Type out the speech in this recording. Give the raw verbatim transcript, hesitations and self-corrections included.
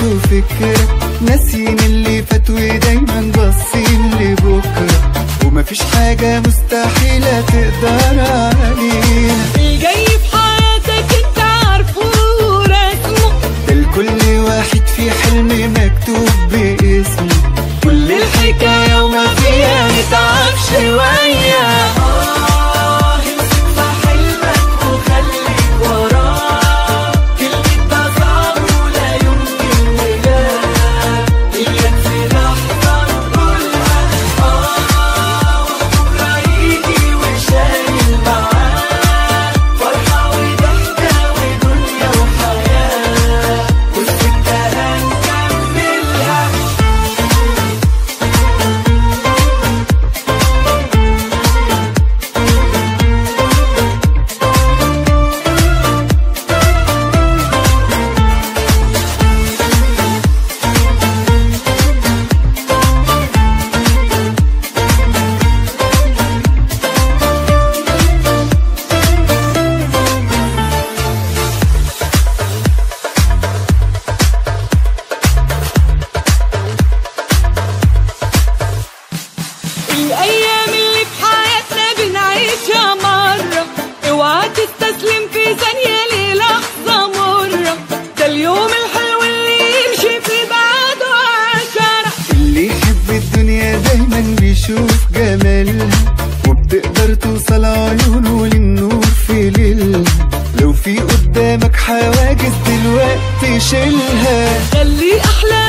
وفكرة، ناسيين اللي فات ودايما باصين لبكرة، ومفيش حاجة مستحيلة تقدر علينا. الجاي في حياتك انت عارفه ورسمه، ده لكل واحد في حلم مكتوب باسمه، كل الحكاية وما فيها نتعب شوية. آه امسك في حلمك وخليك وراه، كلمة ده صعب ولا يمكن ولا إياك في لحظة نقولها آه، وبكرة يجي وشايل معاه فرحة وضحكة ودنيا وحياة، والسكة هنكملها. الأيام اللي في حياتنا بنعيشها مرة، اوعى تستسلم في ثانية للحظة مرة، ده اليوم الحلو اللي يمشي في بعده عشرة. اللي يحب الدنيا دايما بيشوف جمالها، وبتقدر توصل عيونه للنور في ليلها، لو في قدامك حواجز دلوقتي شيلها. خلي أحلامك